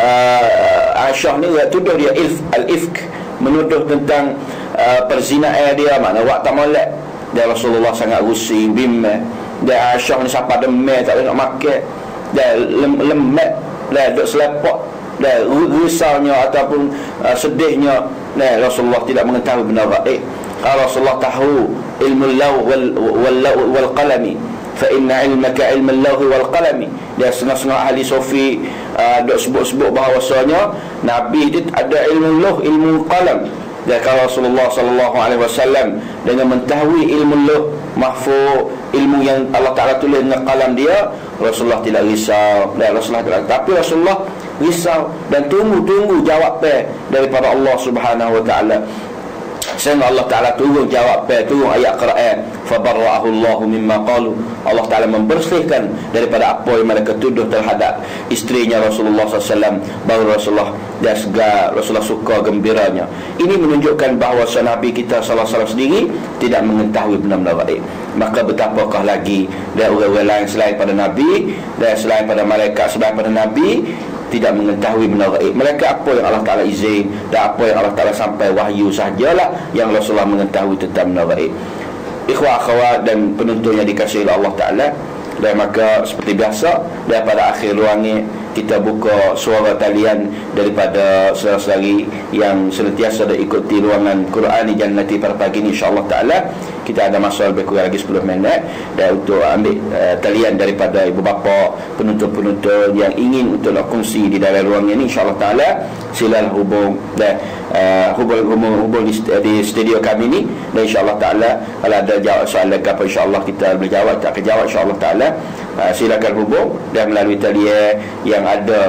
uh, Aisyah ni orang tuduh dia ilf, al-ifk, menuduh tentang uh, perzinaan dia, makna wak tak molek. Dan Rasulullah sangat rusing, bimbang. Dan Aisyah ni siapa demam, tak boleh nak makan, dan lem, lemat, dan duduk selepak, dan risaunya ataupun uh, sedihnya. Dan Rasulullah tidak mengetahui benar gaib. Kalau Rasulullah tahu ilmu law wal wal wal qalami, fa inna ilmaka ilmu law wal qalami. Dia setengah-setengah ahli sufi uh, dok sebut-sebut bahawasanya Nabi itu ada ilmu law, ilmu qalam. Dan kalau Rasulullah sallallahu alaihi wasallam dengan mengetahui ilmu law mahfuz, ilmu yang Allah Taala tulis dengan qalam dia, Rasulullah tidak risau. Dan Rasulullah tidak, tapi Rasulullah risau dan tunggu-tunggu jawapan daripada Allah Subhanahu wa taala. Sehingga Allah Ta'ala turun jawab, turun ayat Quran, fabarra'ahu Allahu mimma qalu. Allah Ta'ala membersihkan daripada apa yang mereka tuduh terhadap isterinya Rasulullah sallallahu alaihi wasallam. Baru Rasulullah dan segar, Rasulullah suka gembiranya. Ini menunjukkan bahawa Nabi kita sallallahu alaihi wasallam sendiri tidak mengetahui benar-benar gaib. Maka betapakah lagi dan orang-orang lain selain pada Nabi, dan selain pada malaikat, selain pada Nabi, tidak mengetahui benar gaib. Mereka apa yang Allah Ta'ala izin dan apa yang Allah Ta'ala sampai wahyu sahajalah yang Rasulullah mengetahui tentang benar gaib. Ikhwah akhwat dan penonton yang dikasihi oleh Allah Ta'ala, dan maka seperti biasa, daripada akhir luang ni kita buka suara talian daripada saudara-saudari yang senantiasa ada ikuti ruangan Quran di Jannati pada pagi ni, insya-Allah taala. Kita ada masa lebih kurang lagi sepuluh minit dan untuk ambil uh, talian daripada ibu bapa, penonton-penonton yang ingin untuk nak kongsi di dalam ruangan ini, insya-Allah taala silalah hubung dan uh, hubung, hubung, hubung di, di studio kami ni, dan insya-Allah taala kalau ada jawab soalan apa, insya-Allah kita boleh jawab, tak kejawab insya-Allah taala. Uh, silakan hubung dan melalui talian yang ada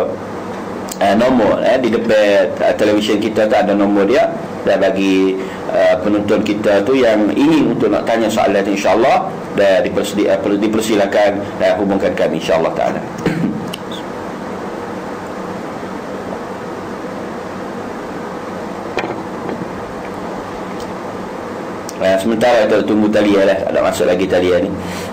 uh, nombor eh, di depan uh, televisyen kita tu ada nombor dia, dan bagi uh, penonton kita tu yang ingin untuk nak tanya soalan tu, insya-Allah dan dipersilakan, uh, dipersilakan dan hubungkan kami, insya-Allah taala. uh, sementara kita tunggu talian lah, ada masuk lagi talian ni.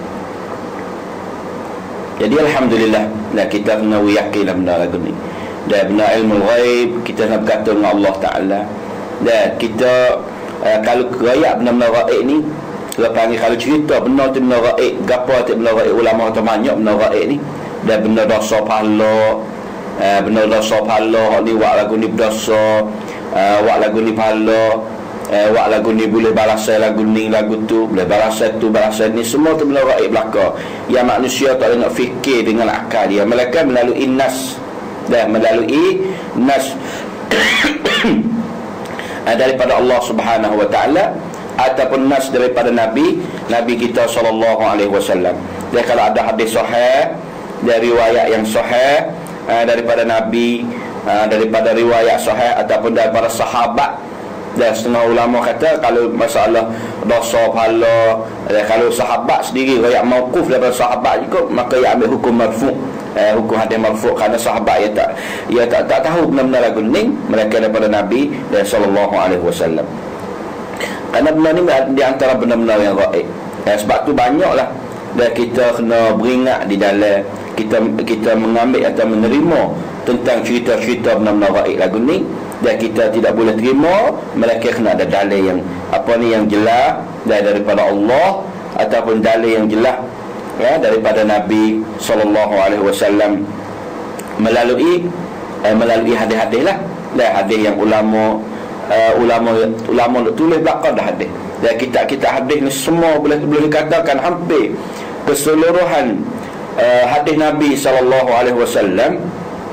Jadi alhamdulillah, nah kita kena yakinlah benar lagu ni. Dan benar ilmu ghaib kita nak berkata dengan Allah Taala. Dan kita uh, kalau rakyat benar-benar ghaib ni, kita panggil kalau cerita benar tu benar ghaib, gapo tu benar ghaib, ulama tu banyak benar ghaib ni. Dan benar dosa pahala, uh, benar dosa pahala ni wak lagu ni berdosa, uh, wak lagu ni pahala. Eh, wak lagu ni boleh balasan lagu ni, lagu tu boleh balasan tu, balasan ni, semua tu benar gaib belaka. Yang manusia tak boleh nak fikir dengan akal dia, melainkan melalui nas, dan melalui nas daripada Allah Subhanahu wa taala, ataupun nas daripada Nabi Nabi kita sallallahu alaihi wasallam. Dan kalau ada hadis sahih dari riwayat yang sahih uh, daripada Nabi, uh, daripada riwayat sahih ataupun daripada sahabat. Dan setengah ulama kata kalau masalah dosa pahala, eh, kalau sahabat sendiri riwayat mauquf daripada sahabat juga, maka ia ambil hukum marfu', eh, hukum hadis marfu', kerana sahabat ia tak ia tak, tak tahu benar-benar lagu ni, mereka daripada Nabi dan sallallahu alaihi wasallam. Kerana benar ni di antara benar-benar yang gaib. Eh, sebab tu banyaklah dan kita kena beringat di dalam kita kita mengambil atau menerima tentang cerita-cerita benar-benar gaib lagu ni, dan kita tidak boleh terima melainkan kena ada dalil yang apa ni yang jelas daripada Allah ataupun dalil yang jelas ya daripada Nabi sallallahu alaihi wasallam melalui eh, melalui hadis-hadis lah, dan hadis yang ulama uh, ulama ulama tulis belakang dah hadis. Dan kitab-kitab hadis ni semua boleh boleh dikatakan hampir keseluruhan uh, hadis Nabi sallallahu alaihi wasallam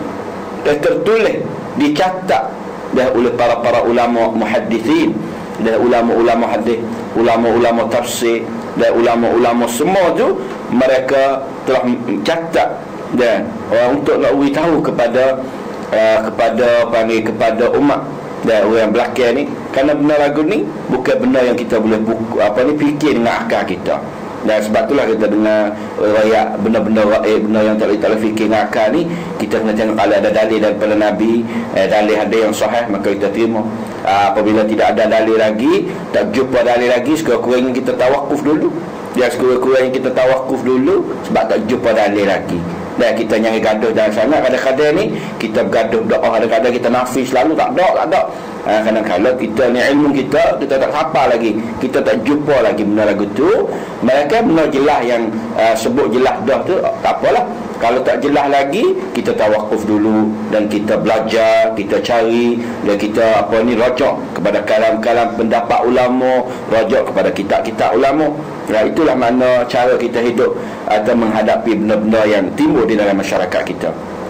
tertulis, dicatat dah oleh para-para ulama muhaddithin, dan ulama-ulama hadis, ulama-ulama tafsir, dan ulama-ulama semua tu mereka telah catat dan uh, untuk nak beritahu kepada uh, kepada panggil kepada umat dan orang belakang ni, kerana benar lagu ni bukan benda yang kita boleh buku, apa ni fikir dengan akal kita. Dan sebab itulah kita dengar rakyat benda-benda rakyat, benda yang tak boleh fikir dengan akal ni, kita kena tengok kalau ada dalil daripada Nabi, eh, dalil ada yang sahih, maka kita terima. Aa, apabila tidak ada dalil lagi, tak jumpa dalil lagi, sekurang-kurangnya kita tawakuf dulu. Dia sekurang-kurangnya kita tawakuf dulu sebab tak jumpa dalil lagi. Dan kita nyari gaduh dalam sana. Kadang-kadang ni kita bergaduh doa, kadang-kadang kita nafi selalu tak ada, tak ada. Ha, kadang-kadang kita ni ilmu kita kita tak hafal lagi, kita tak jumpa lagi benda lagu tu. Mereka benar jelas yang uh, sebut jelas dah tu, tak apalah. Kalau tak jelas lagi, kita tawakuf dulu dan kita belajar, kita cari, dan kita apa ni rajak kepada kalam-kalam pendapat ulama, rajak kepada kitab-kitab ulama. Nah, itulah makna cara kita hidup atau menghadapi benda-benda yang timbul di dalam masyarakat kita.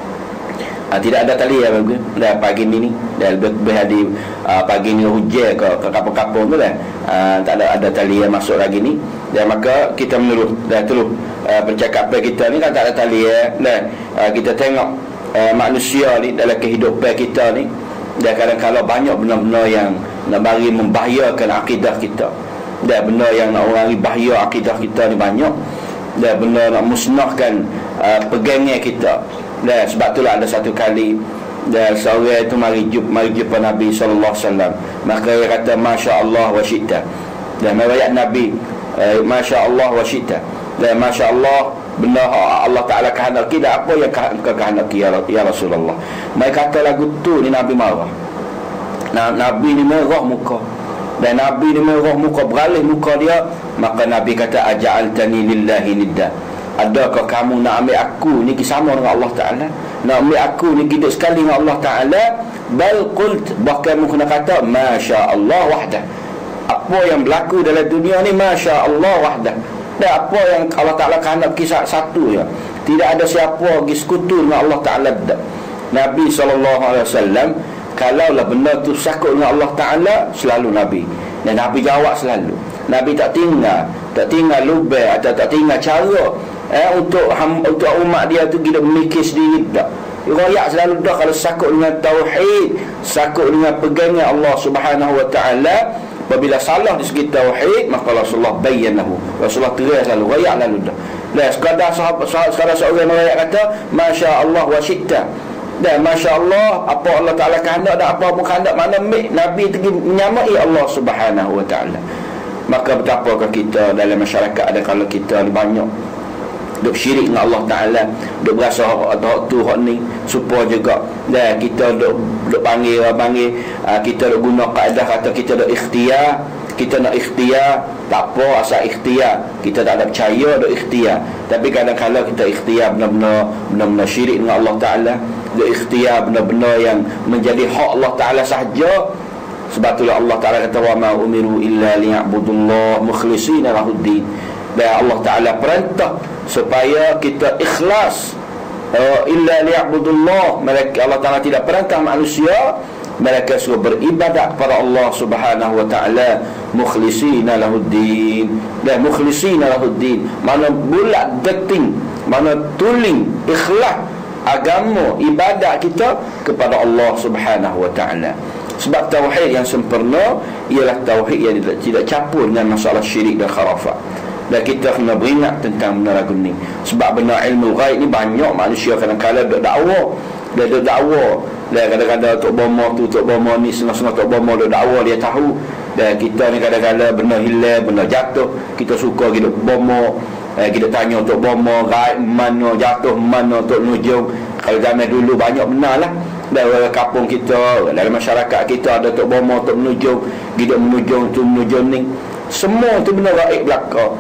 Ha, tidak ada tali ya bagus. Dah pagi ni ni dah lebih hari uh, pagi ni hujan ke ke kampung-kampung tu dah. Uh, tak ada ada tali yang masuk lagi ni. Dan maka kita menurut dah terus uh, percakapan kita ni kan tak ada tali ya. Dan uh, kita tengok uh, manusia ni dalam kehidupan kita ni, dan kadang-kadang banyak benda-benda yang nak bagi membahayakan akidah kita. Dan benda yang nak orang bahaya akidah kita ni banyak. Dan benda nak musnahkan uh, pegangan kita. Dan sebab itulah ada satu kali dan seorang itu mari jumpa mari jumpa Nabi sallallahu alaihi wasallam, maka dia kata masya-Allah wa syi'ta. Dan riwayat Nabi eh, masya-Allah wa syi'ta. Dan masya-Allah benar Allah Taala kehendak kita, apa yang kau kehendaki ya, ya Rasulullah. Mereka kata lagu tu ni Nabi marah. Nah, Nabi ni merah muka. Dan Nabi ni merah muka, beralih muka dia, maka Nabi kata aja'altani lillahi nidda. Adakah kamu nak ambil aku ni sama dengan Allah Ta'ala? Nak ambil aku ni hidup sekali dengan Allah Ta'ala? Bal qult, bahkan kamu kena kata Masya Allah wahdah. Apa yang berlaku dalam dunia ni Masya Allah wahdah. Dan apa yang Allah Ta'ala kehendak kisah satu ya. Tidak ada siapa lagi sekutu dengan Allah Ta'ala. Nabi sallallahu alaihi wasallam, kalaulah benda tu sakut dengan Allah Ta'ala, selalu Nabi. Dan Nabi jawab selalu. Nabi tak tinggal Tak tinggal lubang atau tak tinggal cara Eh, untuk ham, untuk umat dia tu kita memikir sendiri tak. Royak selalu dah kalau sakut dengan tauhid, sakut dengan pegangan Allah Subhanahu wa taala. Apabila salah di segi tauhid, maka Rasulullah bayyanahu. Rasulullah terang selalu, royak lalu dah. Dan sekadar sahabat sekadar seorang royak kata masya-Allah wa syi'ta. Dan masya-Allah apa Allah Taala kehendak dan apa pun kehendak, mana Nabi pergi menyamai Allah Subhanahu wa taala. Maka betapakah kita dalam masyarakat ada kalau kita banyak duk syirik dengan Allah Ta'ala, duk berasa hak tu hak ni supaya juga dan kita duk duk panggil panggil uh, kita duk guna kaedah kata kita duk ikhtiar, kita nak ikhtiar, tak apa asal ikhtiar, kita tak ada percaya duk ikhtiar. Tapi kadang-kadang kita ikhtiar benar-benar benar-benar syirik dengan Allah Ta'ala, duk ikhtiar benar-benar yang menjadi hak Allah Ta'ala sahaja. Sebab itulah Allah Ta'ala kata wa ma umiru illa liya'budullah mukhlishina lahuddin. Dan Allah Ta'ala perintah supaya kita ikhlas, uh, illa liya'budullah. Mereka Allah Ta'ala tidak perintah manusia, mereka suruh beribadat kepada Allah Subhanahu wa taala mukhlishina lahuddin. Dan mukhlishina lahuddin mana bulat deting, mana tuling ikhlas agama ibadat kita kepada Allah Subhanahu wa taala. Sebab tauhid yang sempurna ialah tauhid yang tidak, tidak campur dengan masalah syirik dan khurafat. Dan kita kena beringat tentang benda lagu ni. Sebab benda ilmu ghaib ni banyak manusia kadang-kadang duk dakwa. Dia duk dakwa. Dan kadang-kadang tok bomo tu, tok bomo ni, setengah-setengah tok bomo duk dakwa dia tahu. Dan kita ni kadang-kadang benda hilang, benda jatuh, kita suka hidup bomo. eh, kita tanya untuk bomo gaib mana jatuh mana untuk nujung. Kalau zaman dulu banyak benar lah dalam kampung kita, dalam masyarakat kita ada tok bomo, tok menujung, gidak menujung tu menujung ni, semua tu benda gaib belaka.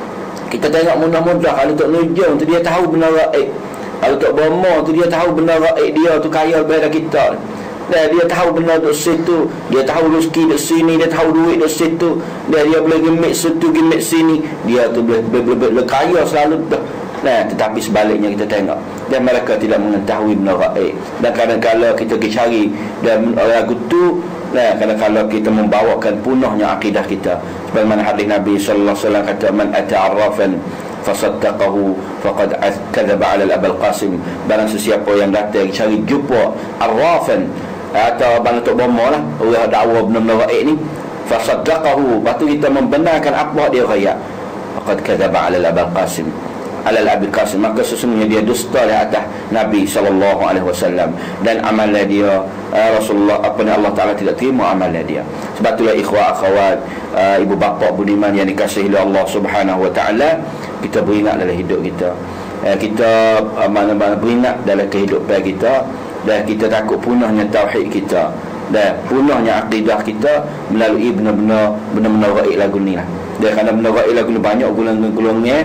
Kita tengok mudah-mudah kalau tok menujung tu dia tahu benda gaib, kalau tok bomo tu dia tahu benda gaib, dia tu kaya daripada kita. Dan dia tahu benda duk situ, dia tahu rezeki duk sini, dia tahu duit duk situ, dia dia boleh gemik situ gemik sini, dia tu boleh boleh, boleh kaya selalu dah. Nah, tetapi sebaliknya kita tengok dan mereka tidak mengetahui benda gaib. Dan kadang-kadang kita pergi cari dan lagu tu, nah, kadang-kadang kita membawakan punahnya akidah kita. Sebagaimana hadis Nabi sallallahu alaihi wasallam kata, man ata'arrafan fasaddaqahu faqad kadzaba 'ala al-abul qasim. Barang sesiapa yang datang cari jumpa arrafan atau bang tok bomo lah, orang dakwa benda-benda gaib ni, fasaddaqahu, lepas tu kita membenarkan apa dia raya, faqad kadzaba 'ala al-abul qasim, alal Abi Qasim, maka sesungguhnya dia dusta di atas Nabi sallallahu alaihi wasallam, dan amalan dia uh, Rasulullah apa ni Allah Taala tidak terima amalan dia. Sebab itulah ikhwah akhwat, uh, ibu bapa budiman yang dikasihi oleh Allah Subhanahu wa taala, kita beringat dalam hidup kita, uh, kita uh, mana-mana beringat dalam kehidupan kita, dan kita takut punahnya tauhid kita dan punahnya akidah kita melalui benar-benar benar-benar gaib lagu ni lah. Dia kerana benar gaib lagu ni banyak golongan-golongan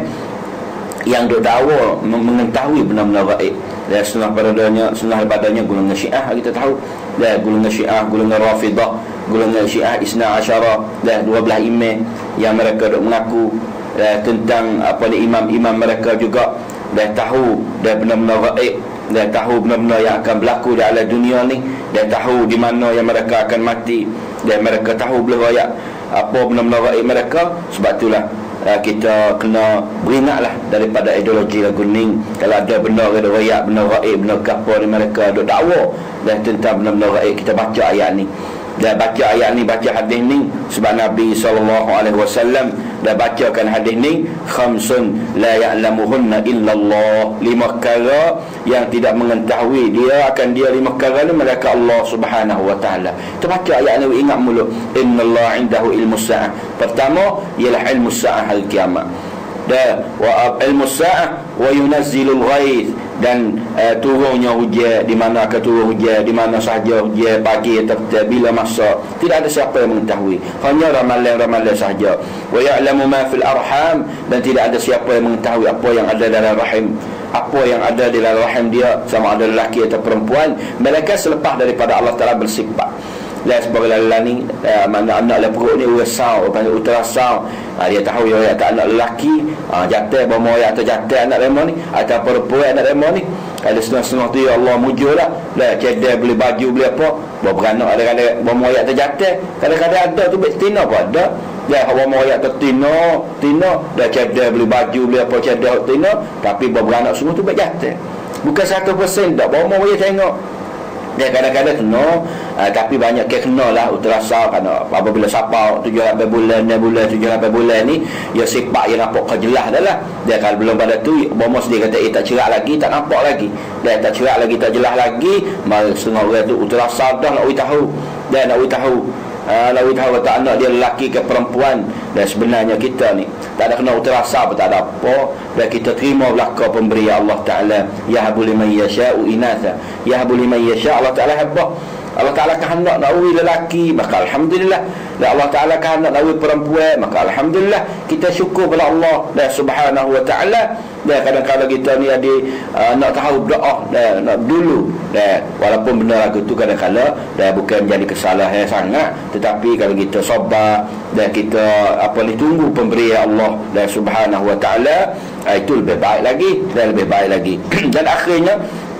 yang duk dakwa mengetahui benar-benar gaib. Dan sunnah padanya, sunnah padanya golongan Syiah kita tahu. Dan golongan Syiah, golongan Rafidah, golongan Syiah Isna Asyara, dan dua belas imam yang mereka duk mengaku dan tentang apa ni imam-imam mereka juga, dan tahu dan benar-benar gaib, dan tahu benar-benar yang akan berlaku di alam dunia ni, dan tahu di mana yang mereka akan mati, dan mereka tahu boleh royak apa benar-benar gaib mereka. Sebab itulah Uh, kita kena beringatlah daripada ideologi lagu ni. Kalau ada benda ada rakyat, benda gaib, benda kapal ni mereka ada dakwa dan tentang benda-benda gaib, kita baca ayat ni. Dan baca ayat ni, baca hadis ni, sebab Nabi sallallahu alaihi wasallam dah bacakan hadis ni, khamsun la ya'lamuhunna illallah, lima perkara yang tidak mengetahui dia akan dia, lima perkara ni mereka Allah Subhanahu wa taala. Kita baca ayat ni ingat mulut, innallaha 'indahu ilmus sa'ah. Pertama ialah ilmus sa'ah hari kiamat. Dan wa ilmu sa'ah wa yunazzilul ghaith, dan uh, turunnya hujan, di mana akan turun hujan, di mana sahaja hujan, pagi atau petang, bila masa, tidak ada siapa yang mengetahui, hanya ramalan-ramalan sahaja. Wa ya'lamu ma fil arham, dan tidak ada siapa yang mengetahui apa yang ada dalam rahim, apa yang ada di dalam rahim dia, sama ada lelaki atau perempuan, mereka selepas daripada Allah Taala bersifat. Dan sebagai lelaki ni, uh, mana anak dalam perut ni ultrasound, panggil ultrasound, uh, dia tahu ya tak anak lelaki, uh, jatuh bomo ya atau jatuh anak lemah ni, atau perempuan anak lemah ni. Ada setengah-setengah tu ya Allah mujur lah, lah cedek beli baju beli apa, bawa beranak ada-ada bomo ya atau jatuh, kadang-kadang ada tu betina pun ada. Dia bomo ya atau tino tino dah cedek beli baju beli apa cedek tino, tapi bawa beranak semua tu berjatuh. Bukan satu persen dah bomo dia tengok. Dia kadang-kadang kena, uh, tapi banyak ke kena lah ultrasound, kerana apabila sapau tujuh lapan bulan, enam bulan, tujuh lapan bulan ni, dia sifat yang nampak kejelas dah lah. Dia kalau belum pada tu, bomo sendiri kata, eh tak cerak lagi, tak nampak lagi. Dia tak cerak lagi, tak jelas lagi, mari setengah orang tu ultrasound dah nak tahu. Dia nak tahu. Uh, nak tahu kata anak dia lelaki ke perempuan. Dan sebenarnya kita ni tak ada kena ultrasound pun tak ada apa, dan kita terima belaka pemberian Allah Ta'ala. Yahabu liman yasha'u inatha, yahabu liman yasha'. Allah Ta'ala habah, Allah Ta'ala kehendak nak uwi lelaki, maka alhamdulillah. Dan Allah Ta'ala kehendak nak uwi perempuan, maka alhamdulillah. Kita syukur kepada Allah dan Subhanahu wa Ta'ala. Dan kadang-kadang kita ni ada uh, nak tahu doa dan nak dulu, dan walaupun benda lagu tu kadang-kadang dan bukan menjadi kesalahan sangat, tetapi kalau kita sabar dan kita apa ni tunggu pemberian Allah dan Subhanahu wa Ta'ala, uh, itu lebih baik lagi dan lebih baik lagi. Dan akhirnya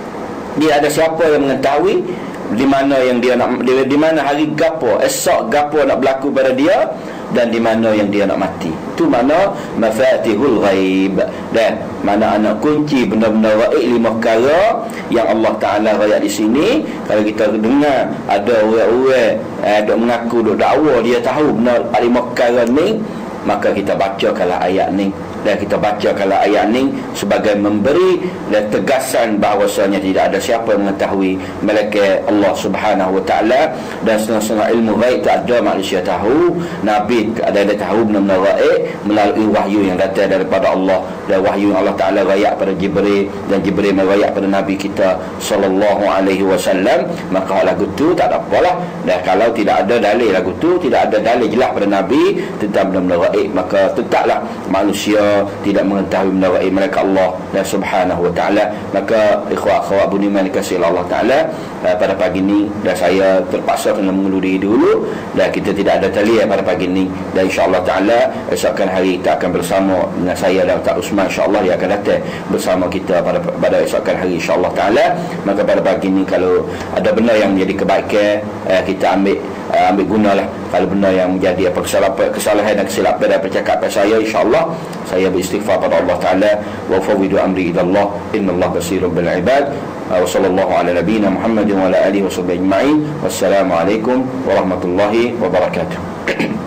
dia ada siapa yang mengetahui di mana yang dia nak, di, di mana hari gapo, esok gapo nak berlaku pada dia, dan di mana yang dia nak mati. Itu mana mafatihul ghaib, dan mana anak kunci benda-benda gaib, lima perkara yang Allah Ta'ala raya di sini. Kalau kita dengar ada orang-orang eh, duk mengaku, duk dakwa dia tahu benda lima perkara ni, maka kita bacakanlah ayat ni dan kita baca kalau ayat ni sebagai memberi dan tegasan bahawasanya tidak ada siapa yang mengetahui melainkan Allah Subhanahu wa taala, dan setengah-setengah ilmu ghaib tak ada manusia tahu. Nabi ada ada tahu benda-benda ghaib melalui wahyu yang datang daripada Allah, dan wahyu yang Allah Taala rayak pada Jibril, dan Jibril merayak pada Nabi kita sallallahu alaihi wasallam. Maka lagu tu tak ada apalah, dan kalau tidak ada dalil lagu tu, tidak ada dalil jelas pada Nabi tentang benda-benda ghaib, maka tetaplah manusia tidak mengetahui benda ghaib mereka Allah dan Subhanahu wa taala. Maka ikhwah akhwat budiman dikasihi Allah Taala, pada pagi ni dan saya terpaksa kena mengundur diri dulu, dan kita tidak ada talian pada pagi ni, dan insya-Allah taala esokkan hari kita akan bersama dengan saya dan Ustaz Usman, insya-Allah dia akan datang bersama kita pada pada esokkan hari insya-Allah taala. Maka pada pagi ni kalau ada benda yang menjadi kebaikan, eh, kita ambil uh, ambil gunalah. Kalau benda yang menjadi apa kesalahan kesalahan dan kesilapan daripada percakapan saya, insya-Allah saya beristighfar pada Allah taala, wa fawwidu amri ila Allah, innallaha basirun bil ibad. Wa sallallahu ala nabiyyina Muhammadin wa ala alihi wa sahbihi ajma'in. Wassalamu alaikum warahmatullahi wabarakatuh.